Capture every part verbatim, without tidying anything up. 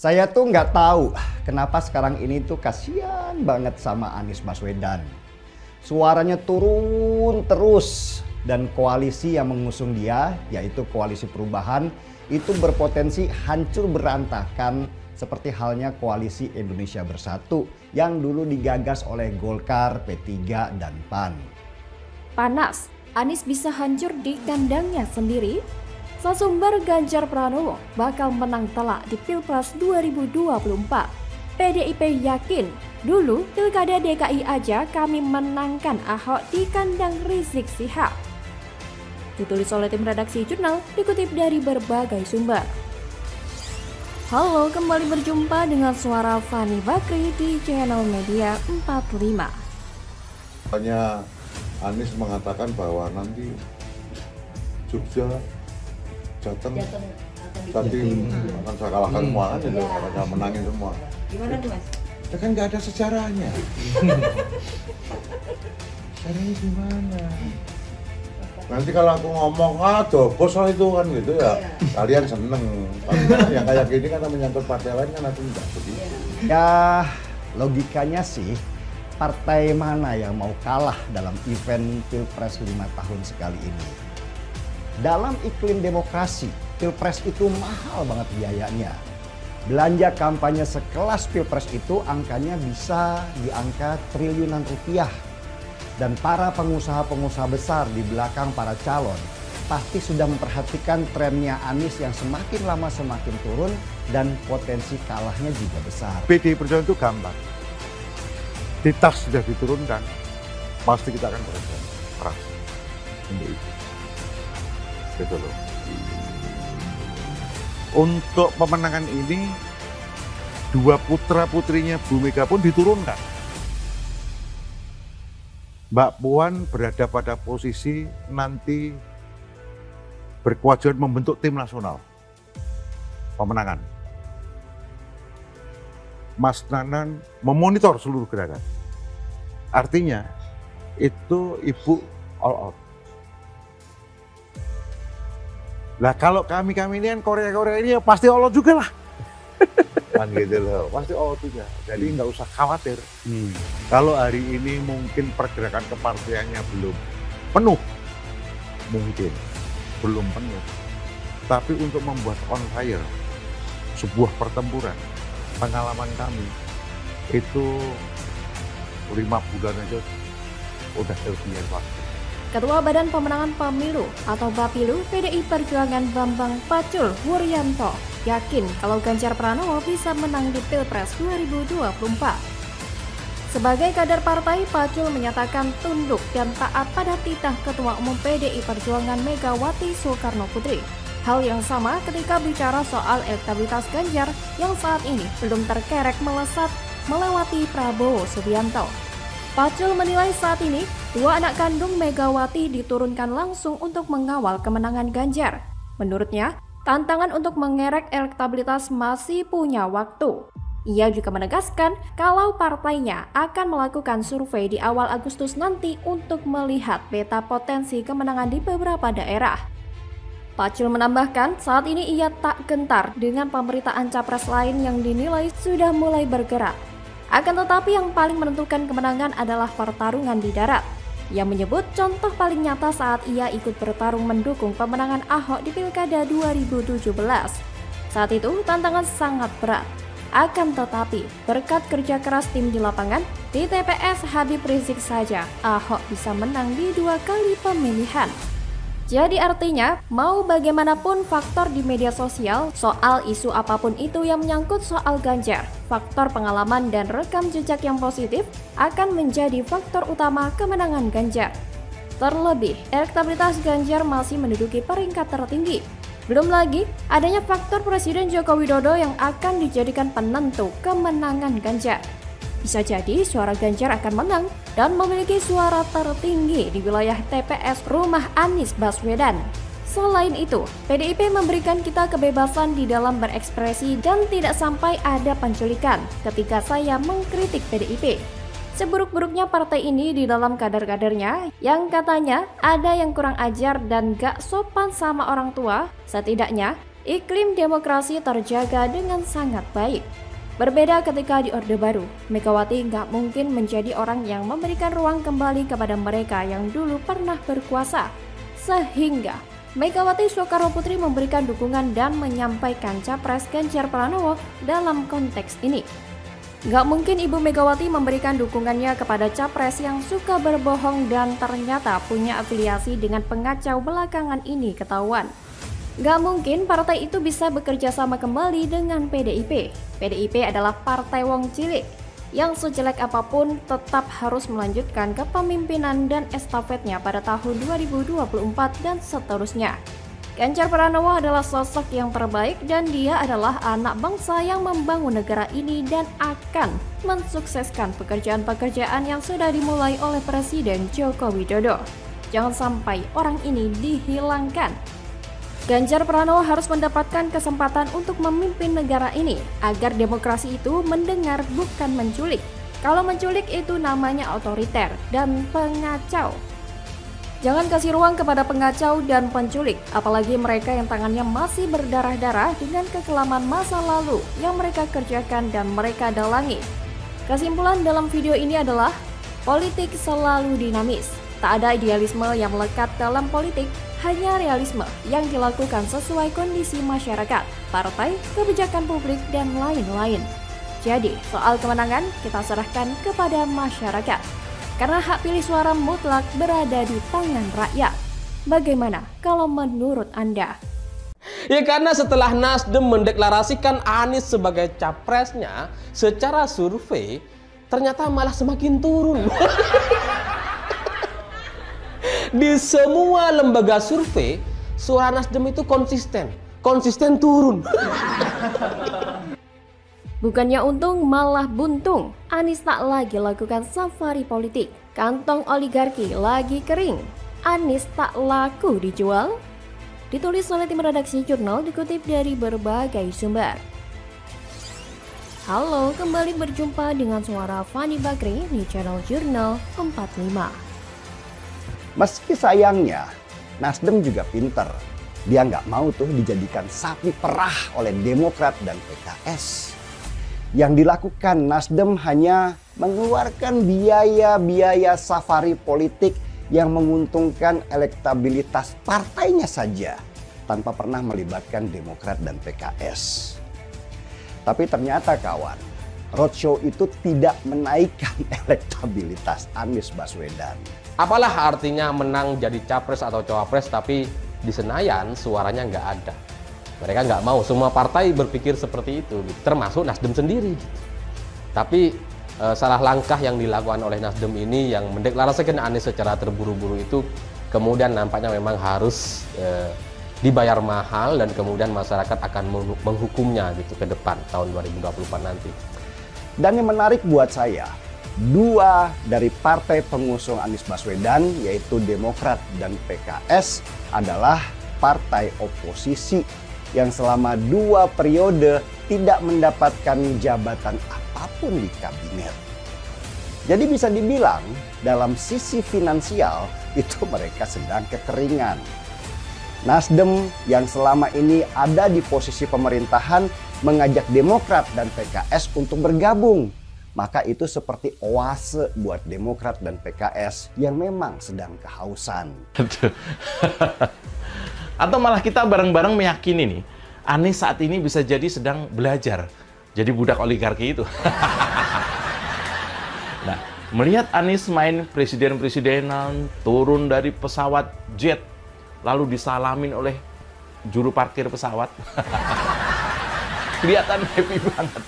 Saya tuh nggak tahu kenapa sekarang ini tuh kasihan banget sama Anies Baswedan. Suaranya turun terus dan koalisi yang mengusung dia, yaitu Koalisi Perubahan, itu berpotensi hancur berantakan seperti halnya Koalisi Indonesia Bersatu yang dulu digagas oleh Golkar, P tiga, dan P A N. Panas, Anies bisa hancur di kandangnya sendiri. Sesumber Ganjar Pranowo bakal menang telak di Pilpres dua ribu dua puluh empat. P D I P yakin, dulu Pilkada D K I aja kami menangkan Ahok di kandang Rizik Syihab. Ditulis oleh tim redaksi jurnal, dikutip dari berbagai sumber. Halo, kembali berjumpa dengan suara Fani Bakri di channel Media empat puluh lima. Hanya Anies mengatakan bahwa nanti Jogja, Jateng, tadi akan saya kalahkan semua kan, itu akan saya menangin semua. Gimana tuh Mas? Ya kan nggak ada sejarahnya. Sejarahnya gimana? Nanti kalau aku ngomong, ah bos lah itu kan gitu ya, kalian seneng. Tapi yang kayak gini kan menyangkut partai lain kan aku nggak begitu. Ya logikanya sih, partai mana yang mau kalah dalam event Pilpres lima tahun sekali ini? Dalam iklim demokrasi, Pilpres itu mahal banget biayanya. Belanja kampanye sekelas Pilpres itu angkanya bisa di angka triliunan rupiah. Dan para pengusaha-pengusaha besar di belakang para calon pasti sudah memperhatikan trennya Anies yang semakin lama semakin turun dan potensi kalahnya juga besar. P D I Perjuangan itu gampang. Di tas sudah diturunkan, pasti kita akan bekerja keras untuk itu. Gitu loh. Untuk pemenangan ini, dua putra putrinya Bu Mega pun diturunkan. Mbak Puan berada pada posisi nanti berkewajiban membentuk tim nasional pemenangan. Mas Nanan memonitor seluruh gerakan. Artinya itu ibu all out. Lah kalau kami-kami ini kan Korea-Korea ini ya pasti all out juga lah. Kan gitu loh, pasti all out juga. Jadi nggak usah khawatir. Hmm. Kalau hari ini mungkin pergerakan kepartiannya belum penuh, mungkin belum penuh. Tapi untuk membuat on fire sebuah pertempuran, pengalaman kami itu lima bulan aja udah kelebihan waktu. Ketua Badan Pemenangan Pemilu atau Bapilu P D I Perjuangan Bambang Pacul Wuryanto yakin kalau Ganjar Pranowo bisa menang di Pilpres dua ribu dua puluh empat. Sebagai kader partai, Pacul menyatakan tunduk dan taat pada titah Ketua Umum P D I Perjuangan Megawati Soekarno Putri. Hal yang sama ketika bicara soal elektabilitas Ganjar yang saat ini belum terkerek melesat melewati Prabowo Subianto. Pacul menilai saat ini dua anak kandung Megawati diturunkan langsung untuk mengawal kemenangan Ganjar. Menurutnya, tantangan untuk mengerek elektabilitas masih punya waktu. Ia juga menegaskan kalau partainya akan melakukan survei di awal Agustus nanti untuk melihat peta potensi kemenangan di beberapa daerah. Pacul menambahkan saat ini ia tak gentar dengan pemberitaan capres lain yang dinilai sudah mulai bergerak. Akan tetapi yang paling menentukan kemenangan adalah pertarungan di darat. Ia menyebut contoh paling nyata saat ia ikut bertarung mendukung pemenangan Ahok di Pilkada dua ribu tujuh belas. Saat itu tantangan sangat berat. Akan tetapi berkat kerja keras tim di lapangan, di T P S Habib Rizik saja Ahok bisa menang di dua kali pemilihan. Jadi artinya, mau bagaimanapun faktor di media sosial soal isu apapun itu yang menyangkut soal Ganjar, faktor pengalaman dan rekam jejak yang positif akan menjadi faktor utama kemenangan Ganjar. Terlebih, elektabilitas Ganjar masih menduduki peringkat tertinggi. Belum lagi, adanya faktor Presiden Joko Widodo yang akan dijadikan penentu kemenangan Ganjar. Bisa jadi suara Ganjar akan menang dan memiliki suara tertinggi di wilayah T P S rumah Anies Baswedan. Selain itu, P D I P memberikan kita kebebasan di dalam berekspresi dan tidak sampai ada penculikan ketika saya mengkritik P D I P. Seburuk-buruknya partai ini di dalam kader-kadernya yang katanya ada yang kurang ajar dan gak sopan sama orang tua, setidaknya iklim demokrasi terjaga dengan sangat baik. Berbeda ketika di Orde Baru, Megawati nggak mungkin menjadi orang yang memberikan ruang kembali kepada mereka yang dulu pernah berkuasa. Sehingga Megawati Soekarnoputri memberikan dukungan dan menyampaikan capres Ganjar Pranowo dalam konteks ini. Nggak mungkin Ibu Megawati memberikan dukungannya kepada capres yang suka berbohong dan ternyata punya afiliasi dengan pengacau belakangan ini ketahuan. Nggak mungkin partai itu bisa bekerja sama kembali dengan P D I P. P D I P adalah partai wong cilik yang sejelek apapun tetap harus melanjutkan kepemimpinan dan estafetnya pada tahun dua ribu dua puluh empat dan seterusnya. Ganjar Pranowo adalah sosok yang terbaik dan dia adalah anak bangsa yang membangun negara ini dan akan mensukseskan pekerjaan-pekerjaan yang sudah dimulai oleh Presiden Joko Widodo. Jangan sampai orang ini dihilangkan. Ganjar Pranowo harus mendapatkan kesempatan untuk memimpin negara ini agar demokrasi itu mendengar bukan menculik. Kalau menculik itu namanya otoriter dan pengacau. Jangan kasih ruang kepada pengacau dan penculik, apalagi mereka yang tangannya masih berdarah-darah dengan kekelaman masa lalu yang mereka kerjakan dan mereka dalangi. Kesimpulan dalam video ini adalah politik selalu dinamis. Tak ada idealisme yang melekat dalam politik, hanya realisme yang dilakukan sesuai kondisi masyarakat, partai, kebijakan publik, dan lain-lain. Jadi, soal kemenangan kita serahkan kepada masyarakat. Karena hak pilih suara mutlak berada di tangan rakyat. Bagaimana kalau menurut Anda? Ya karena setelah Nasdem mendeklarasikan Anies sebagai capresnya, secara survei ternyata malah semakin turun. Di semua lembaga survei, suara Nasdem itu konsisten, konsisten turun. Bukannya untung malah buntung, Anies tak lagi lakukan safari politik. Kantong oligarki lagi kering, Anies tak laku dijual. Ditulis oleh tim redaksi jurnal dikutip dari berbagai sumber. Halo, kembali berjumpa dengan suara Fani Bakri di channel Jurnal empat puluh lima. Meski sayangnya, Nasdem juga pinter. Dia nggak mau tuh dijadikan sapi perah oleh Demokrat dan P K S. Yang dilakukan Nasdem hanya mengeluarkan biaya-biaya safari politik yang menguntungkan elektabilitas partainya saja tanpa pernah melibatkan Demokrat dan P K S. Tapi ternyata kawan, roadshow itu tidak menaikkan elektabilitas Anies Baswedan. Apalah artinya menang jadi capres atau cawapres tapi di Senayan suaranya nggak ada. Mereka nggak mau, semua partai berpikir seperti itu, gitu. Termasuk Nasdem sendiri. Gitu. Tapi e, salah langkah yang dilakukan oleh Nasdem ini yang mendeklarasikan Anies secara terburu-buru itu kemudian nampaknya memang harus e, dibayar mahal dan kemudian masyarakat akan menghukumnya gitu ke depan tahun dua ribu dua puluh empat nanti. Dan yang menarik buat saya, dua dari partai pengusung Anies Baswedan yaitu Demokrat dan P K S adalah partai oposisi yang selama dua periode tidak mendapatkan jabatan apapun di kabinet. Jadi bisa dibilang dalam sisi finansial itu mereka sedang kekeringan. Nasdem yang selama ini ada di posisi pemerintahan mengajak Demokrat dan P K S untuk bergabung. Maka itu seperti oase buat Demokrat dan P K S yang memang sedang kehausan. Atau malah kita bareng-bareng meyakini nih, Anies saat ini bisa jadi sedang belajar jadi budak oligarki itu. Nah, melihat Anies main presiden-presidenan, turun dari pesawat jet, lalu disalamin oleh juru parkir pesawat. Kelihatan happy banget.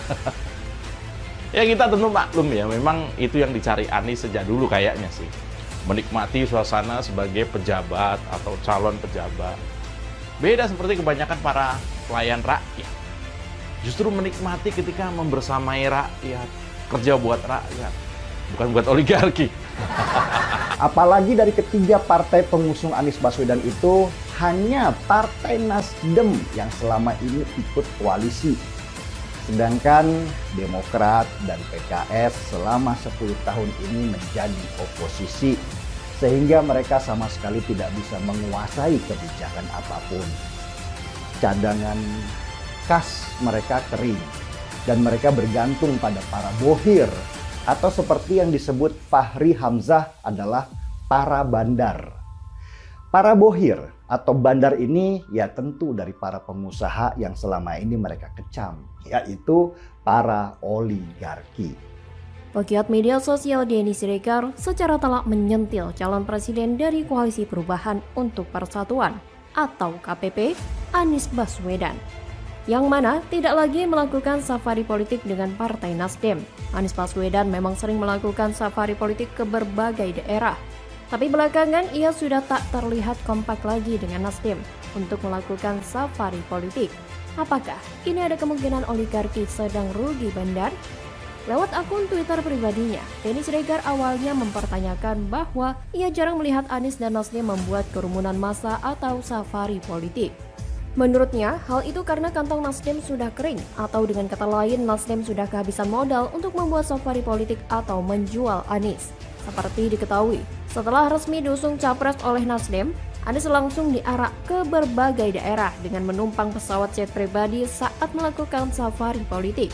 Ya kita tentu maklum ya, memang itu yang dicari Anies sejak dulu kayaknya sih. Menikmati suasana sebagai pejabat atau calon pejabat. Beda seperti kebanyakan para pelayan rakyat. Justru menikmati ketika membersamai rakyat, kerja buat rakyat, bukan buat oligarki. Apalagi dari ketiga partai pengusung Anies Baswedan itu hanya Partai Nasdem yang selama ini ikut koalisi. Sedangkan Demokrat dan P K S selama sepuluh tahun ini menjadi oposisi. Sehingga mereka sama sekali tidak bisa menguasai kebijakan apapun. cadangan kas mereka kering dan mereka bergantung pada para bohir atau seperti yang disebut Fahri Hamzah adalah para bandar. Para bohir atau bandar ini ya tentu dari para pengusaha yang selama ini mereka kecam, yaitu para oligarki. Pegiat media sosial Denny Siregar secara telak menyentil calon presiden dari Koalisi Perubahan untuk Persatuan atau K P P, Anies Baswedan, yang mana tidak lagi melakukan safari politik dengan Partai Nasdem. Anies Baswedan memang sering melakukan safari politik ke berbagai daerah, tapi belakangan ia sudah tak terlihat kompak lagi dengan Nasdem untuk melakukan safari politik. Apakah ini ada kemungkinan oligarki sedang rugi bandar? Lewat akun Twitter pribadinya, Denny Siregar awalnya mempertanyakan bahwa ia jarang melihat Anies dan Nasdem membuat kerumunan massa atau safari politik. Menurutnya, hal itu karena kantong Nasdem sudah kering, atau dengan kata lain Nasdem sudah kehabisan modal untuk membuat safari politik atau menjual Anies. Seperti diketahui, setelah resmi diusung capres oleh Nasdem, Anies langsung diarak ke berbagai daerah dengan menumpang pesawat jet pribadi saat melakukan safari politik.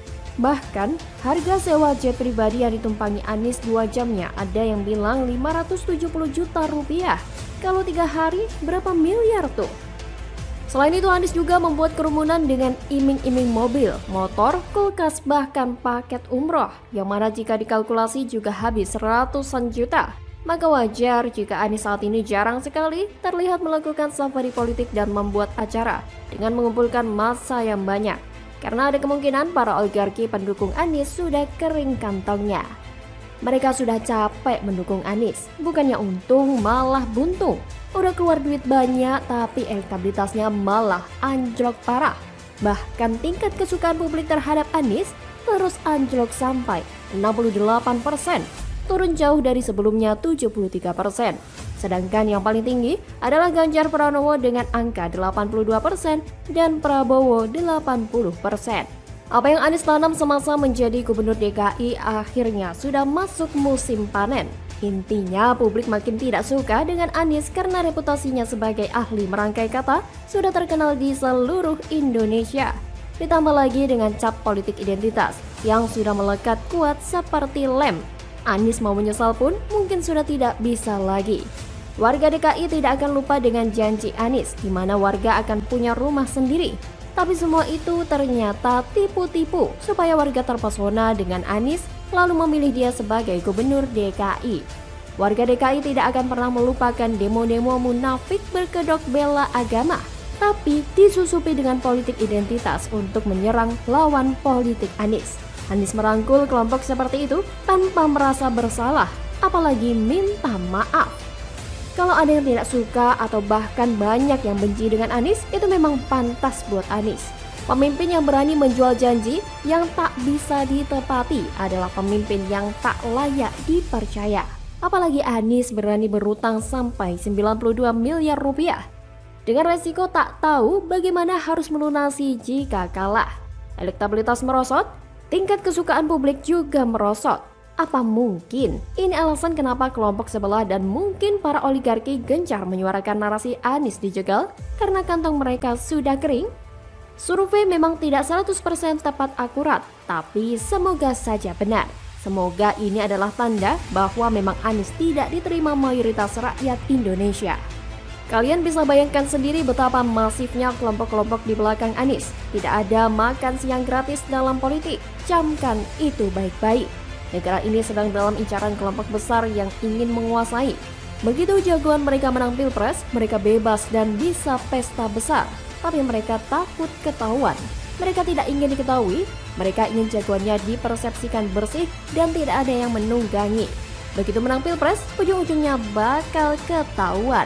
Bahkan, harga sewa jet pribadi yang ditumpangi Anies dua jamnya ada yang bilang lima ratus tujuh puluh juta rupiah. Kalau tiga hari, berapa miliar tuh? Selain itu, Anies juga membuat kerumunan dengan iming-iming mobil, motor, kulkas, bahkan paket umroh, yang mana jika dikalkulasi juga habis ratusan juta. Maka wajar jika Anies saat ini jarang sekali terlihat melakukan safari politik dan membuat acara dengan mengumpulkan massa yang banyak. Karena ada kemungkinan para oligarki pendukung Anies sudah kering kantongnya. Mereka sudah capek mendukung Anies, bukannya untung malah buntung. Udah keluar duit banyak tapi elektabilitasnya malah anjlok parah. Bahkan tingkat kesukaan publik terhadap Anies terus anjlok sampai enam puluh delapan persen, turun jauh dari sebelumnya tujuh puluh tiga persen. Sedangkan yang paling tinggi adalah Ganjar Pranowo dengan angka delapan puluh dua persen dan Prabowo delapan puluh persen. Apa yang Anies tanam semasa menjadi gubernur D K I akhirnya sudah masuk musim panen. Intinya publik makin tidak suka dengan Anies karena reputasinya sebagai ahli merangkai kata sudah terkenal di seluruh Indonesia. Ditambah lagi dengan cap politik identitas yang sudah melekat kuat seperti lem. Anies mau menyesal pun mungkin sudah tidak bisa lagi. Warga D K I tidak akan lupa dengan janji Anies, di mana warga akan punya rumah sendiri. Tapi semua itu ternyata tipu-tipu supaya warga terpesona dengan Anies lalu memilih dia sebagai gubernur D K I. Warga D K I tidak akan pernah melupakan demo-demo munafik berkedok bela agama, tapi disusupi dengan politik identitas untuk menyerang lawan politik Anies. Anies merangkul kelompok seperti itu tanpa merasa bersalah, apalagi minta maaf. Kalau ada yang tidak suka atau bahkan banyak yang benci dengan Anies, itu memang pantas buat Anies. Pemimpin yang berani menjual janji yang tak bisa ditepati adalah pemimpin yang tak layak dipercaya. Apalagi Anies berani berutang sampai sembilan puluh dua miliar rupiah. Dengan resiko tak tahu bagaimana harus melunasi jika kalah. Elektabilitas merosot, tingkat kesukaan publik juga merosot. Apa mungkin ini alasan kenapa kelompok sebelah dan mungkin para oligarki gencar menyuarakan narasi Anies dijegal karena kantong mereka sudah kering? Survei memang tidak seratus persen tepat akurat, tapi semoga saja benar. Semoga ini adalah tanda bahwa memang Anies tidak diterima mayoritas rakyat Indonesia. Kalian bisa bayangkan sendiri betapa masifnya kelompok-kelompok di belakang Anies. Tidak ada makan siang gratis dalam politik. Camkan itu baik-baik. Negara ini sedang dalam incaran kelompok besar yang ingin menguasai. Begitu jagoan mereka menang pilpres, mereka bebas dan bisa pesta besar. Tapi mereka takut ketahuan. Mereka tidak ingin diketahui, mereka ingin jagoannya dipersepsikan bersih dan tidak ada yang menunggangi. Begitu menang pilpres, ujung-ujungnya bakal ketahuan.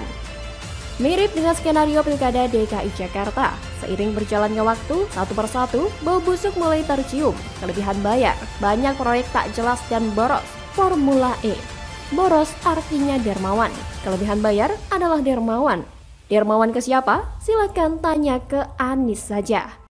Mirip dengan skenario pilkada D K I Jakarta. Seiring berjalannya waktu, satu persatu, bau busuk mulai tercium. Kelebihan bayar, banyak proyek tak jelas dan boros. Formula E. Boros artinya dermawan. Kelebihan bayar adalah dermawan. Dermawan ke siapa? Silakan tanya ke Anies saja.